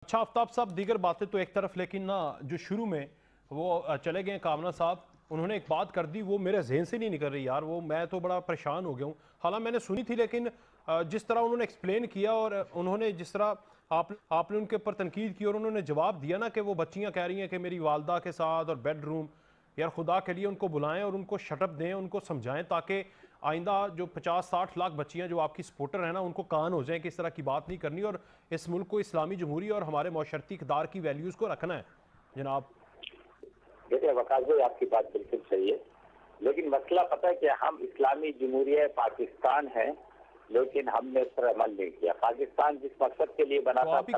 अच्छा आफ्ताब साहब, दीगर बातें तो एक तरफ, लेकिन ना जो शुरू में वो चले गए कामना साहब, उन्होंने एक बात कर दी वो मेरे जहन से नहीं निकल रही यार। वो मैं तो बड़ा परेशान हो गया हूँ। हालांकि मैंने सुनी थी, लेकिन जिस तरह उन्होंने एक्सप्लेन किया और उन्होंने जिस तरह आपने उनके ऊपर तनकीद की और उन्होंने जवाब दिया ना कि वो बच्चियाँ कह रही हैं कि मेरी वालदा के साथ और बेडरूम, यार खुदा के लिए उनको बुलाएं और उनको शटअप दें, उनको समझाएं ताकि आइंदा जो 50-60 लाख बच्चियां जो आपकी सपोर्टर हैं ना, उनको कान हो जाए कि इस तरह की बात नहीं करनी और इस मुल्क को इस्लामी जमहूरी और हमारे माशरती इक़दार की वैल्यूज़ को रखना है जनाब। देखिए वकास भाई, आपकी बात बिल्कुल सही है, लेकिन मसला पता है कि हम इस्लामी जमहूरिया पाकिस्तान है, लेकिन हमने उस पर अमल नहीं किया। पाकिस्तान जिस मकसद के लिए बना था,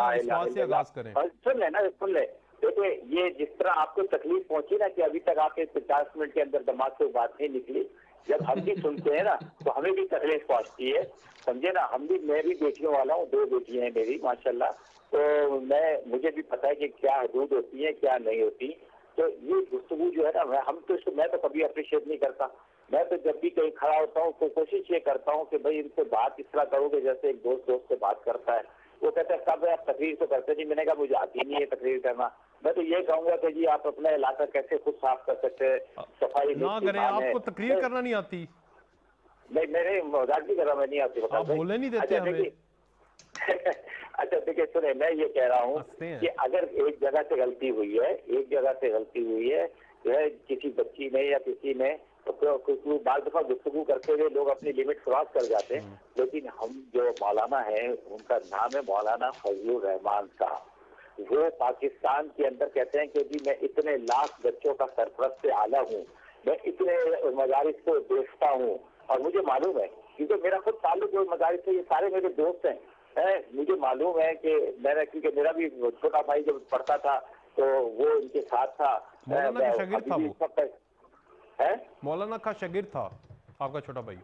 सुन ले। देखिए ये जिस तरह आपको तकलीफ पहुंची ना कि अभी तक आपके 50 मिनट के अंदर दिमाग से बात नहीं निकली, जब हम भी सुनते हैं ना तो हमें भी तकलीफ पहुंचती है, समझे ना। मैं भी बेटियों वाला हूँ, 2 बेटियां हैं मेरी माशाल्लाह। तो मुझे भी पता है कि क्या हदूद होती है क्या नहीं होती। तो ये गुफ्तगू जो है ना, मैं तो कभी अप्रिशिएट नहीं करता। मैं तो जब भी कहीं खड़ा होता हूँ तो कोशिश ये करता हूँ कि भाई इनसे बात इस तरह करोगे जैसे एक दोस्त से बात करता है। वो कहते हैं कब आप तकरीर तो करते नहीं। मैंने कहा मुझे आती नहीं है तकरीर करना। मैं तो ये कहूंगा कि जी आप अपना इलाका कैसे खुद साफ कर सकते हैं, सफाई ना करें। आपको तकरीर करना नहीं आती? नहीं, मेरे मजाक भी कर रहा, मैं नहीं आती। आप बोलने नहीं देते हमें। अच्छा देखिए सुने, मैं ये कह रहा हूँ कि अगर एक जगह से गलती हुई है किसी बच्ची ने या किसी ने, तो बार दफा गुफ्तगू करते हुए लोग अपनी लिमिट क्रॉस कर जाते हैं। लेकिन हम जो मौलाना है, उनका नाम है मौलाना फजलुर रहमान साहब। वो पाकिस्तान के अंदर कहते हैं कि जी मैं इतने लाख बच्चों का सरपरस्त आला हूँ, मैं इतने मदारिस को देखता हूँ और मुझे मालूम है क्योंकि मेरा खुद ताल्लुक जो मदारिस से, ये सारे मेरे दोस्त हैं। मुझे मालूम है कि क्योंकि मेरा भी छोटा भाई जब पढ़ता था तो वो इनके साथ था। मौलाना का शागिर्द था वो? मौलाना का शागिर्द था आपका छोटा भाई?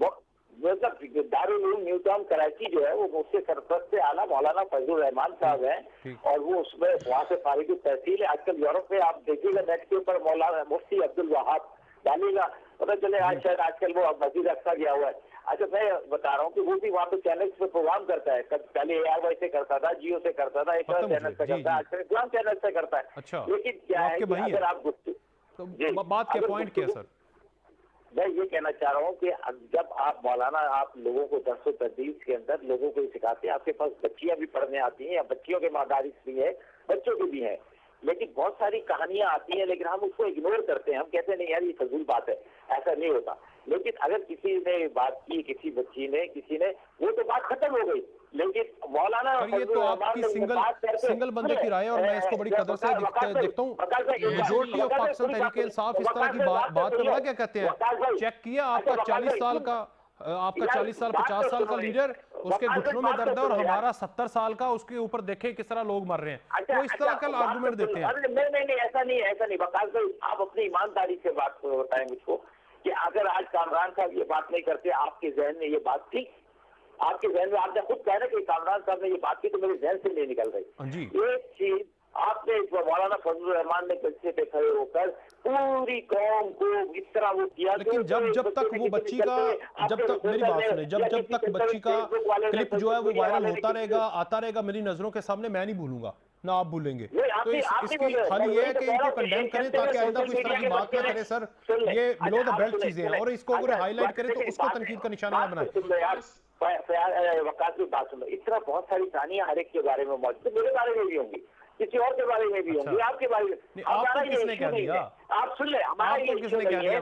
दारुल उलूम न्यू टाउन कराची जो है वो उसके सरपरस्त आला मौलाना फजलुर रहमान साहब हैं और वो उसमें वहाँ से फारिग तहसील है। आजकल यूरोप में आप देखिएगा नेट के ऊपर मौलाना मुफ्ती अब्दुल वहाब डालिएगा, पता चले शायद आजकल वो मस्जिद अक्सा गया हुआ है। अच्छा मैं बता रहा हूँ कि वो भी वहाँ पे चैनल पे प्रोग्राम करता है। पहले ARY से करता था, जियो से करता था, एक चैनल से करता है, आजकल इस्लाम चैनल से करता है। अच्छा, लेकिन क्या है कि अगर आप बात क्या पॉइंट क्या सर? मैं ये कहना चाह रहा हूँ कि जब आप मौलाना आप लोगों को दर्स तदरीस के अंदर लोगों को सिखाते हैं, आपके पास बच्चियां भी पढ़ने आती हैं या बच्चियों के मदारिस भी है, बच्चों के भी हैं, लेकिन बहुत सारी कहानियां आती हैं लेकिन हम उसको इग्नोर करते हैं। हम कहते हैं नहीं यार ये फजूल बात है, ऐसा नहीं होता। लेकिन अगर किसी ने बात की, किसी बच्ची ने, किसी ने, वो तो बात खत्म हो गई। लेकिन मौलाना ये तो आपकी सिंगल बंदे की राय है और मैं इसको बड़ी कदर से देखता हूँ। मेजॉरिटी ऑफ पाकिस्तान तहरीक इंसाफ इस तरह की बात को क्या कहते हैं, चेक किया आपका 40 साल का, आपका 40 साल 50 साल का लीडर, उसके घुटनों में दर्द है और हमारा 70 साल का, उसके ऊपर देखे किस तरह लोग मर रहे हैं। तो इस तरह का आर्गुमेंट देते हैं। नहीं ऐसा नहीं है, ऐसा नहीं। वकास भाई आप अपनी ईमानदारी से बात बताएं मुझको कि अगर आज कामरान साहब ये बात नहीं करते, आपके जहन में ये बात थी? आपके जहन में आपने खुद कहा ना कि कामरान साहब ने ये बात की तो मेरे जहन से नहीं निकल रही। एक चीज आपने मौलाना फजलुर रहमान ने गलती पे खड़े होकर पूरी कौम को इस तरह वो किया। लेकिन जब तक वो बच्ची का, मेरी बात सुने, जब तक बच्ची का क्लिप जो है वो वायरल होता रहेगा, आता रहेगा मेरी नजरों के सामने, मैं नहीं भूलूंगा ना आप भूलेंगे। तो इसकी खाली ये है कि इनको कंडेम करें ताकि आइंदा कोई इस तरह की बात ना करे। सर ये बिलो द बेल्ट चीजें हैं और इसको अगर हाईलाइट करें तो उसको तनकीद का निशाना ना बनाए। वकास की बात सुनो, इस तरह बहुत सारी कहानियां हर एक के बारे में मौजूद, मेरे बारे में भी होंगी, किसी और के बारे में भी होंगी, आपके बारे में। आपको किसने कह दिया? आप सुन ले, हमारा ये इशू नहीं है।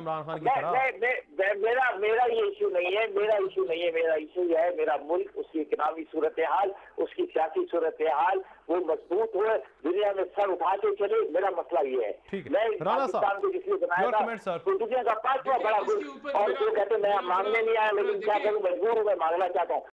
मेरा ये इशू नहीं है, मेरा इशू है मेरा मुल्क, उसकी इकनॉमी सूरत हाल, उसकी सियासी सूरत हाल, वो मजबूत हो, दुनिया में सर उठा के चले। मेरा मसला ये है, मैं पाकिस्तान को जिसलिए बनाया था तो दुनिया का 5वां बड़ा मुल्क, और जो कहते मैं मांगने नहीं आया, लेकिन क्या करूं, मजबूर हूं, मैं मांगना चाहता हूँ।